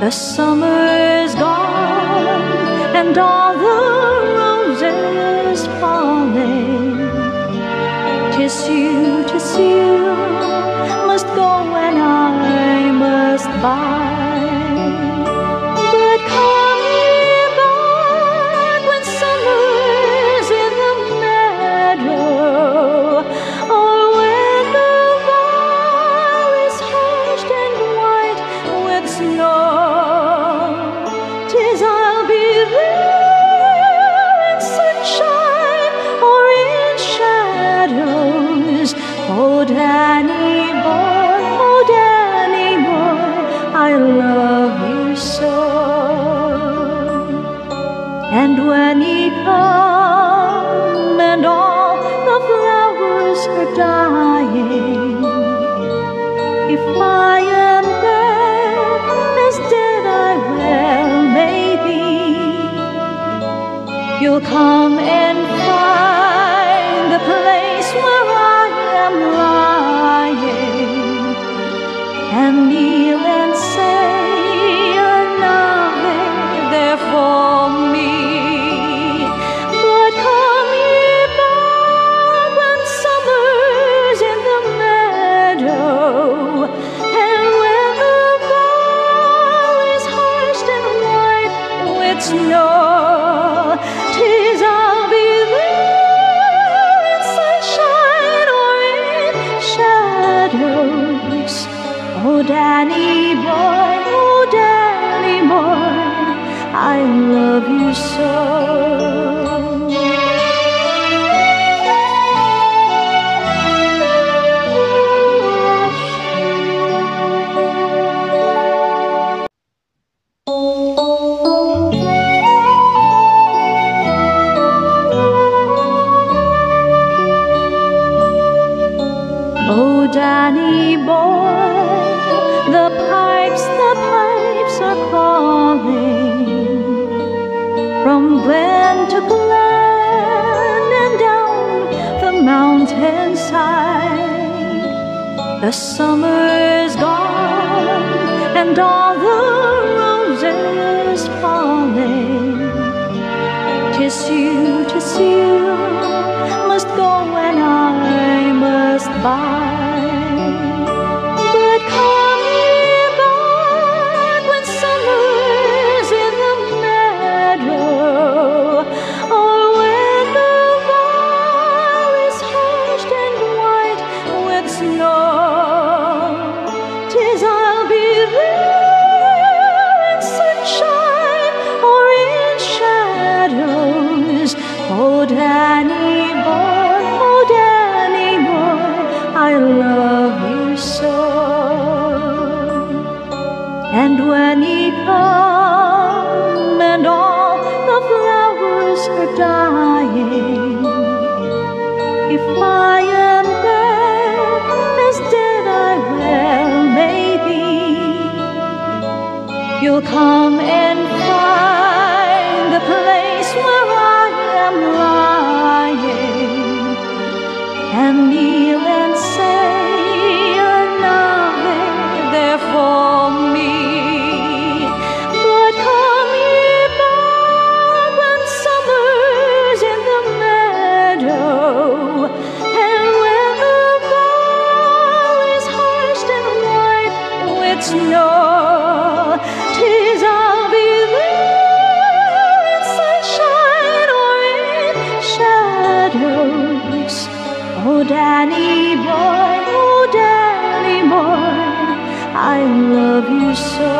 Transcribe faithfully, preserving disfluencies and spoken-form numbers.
The summer's gone and all the roses falling. 'Tis you, 'tis you must go and I must buy. But come ye back when summer's in the meadow, or when the valley's hushed and white with snow. 'Tis I'll be there in sunshine or in shadows. Oh, Danny boy, oh, Danny boy, I love you so. And when ye come and all the flowers are dying, if I am dead, as dead I well may be, you'll come and find the place where I am lying, and kneel and say an Ave there for me. But come ye back when summer's in the meadow, and when the valley's hushed and white with snow. 'Tis I'll be there in sunshine or in shadows. Oh, Danny boy, oh, Danny boy, I love you so. Oh, Danny boy, the pipes, the pipes are calling from glen to glen and down the mountainside. The summer's gone and all the roses falling. 'Tis you, 'tis you must go and I must buy. But come ye back when summer's in the meadow, or when the valley's hushed and white with snow. 'Tis I'll be there in sunshine or in shadows. Oh, Danny boy, oh, Danny boy, I love you so. And when ye come and all the flowers are dying, if I am dead, as dead I well may be, you'll come and find the place where I am lying, and kneel and say an Ave there for me. But come ye back when summer's in the meadow, and when the valley's hushed and white with snow. 'Tis I'll be there in sunshine or in shadows. Oh, Danny boy, oh, Danny boy, I love you so.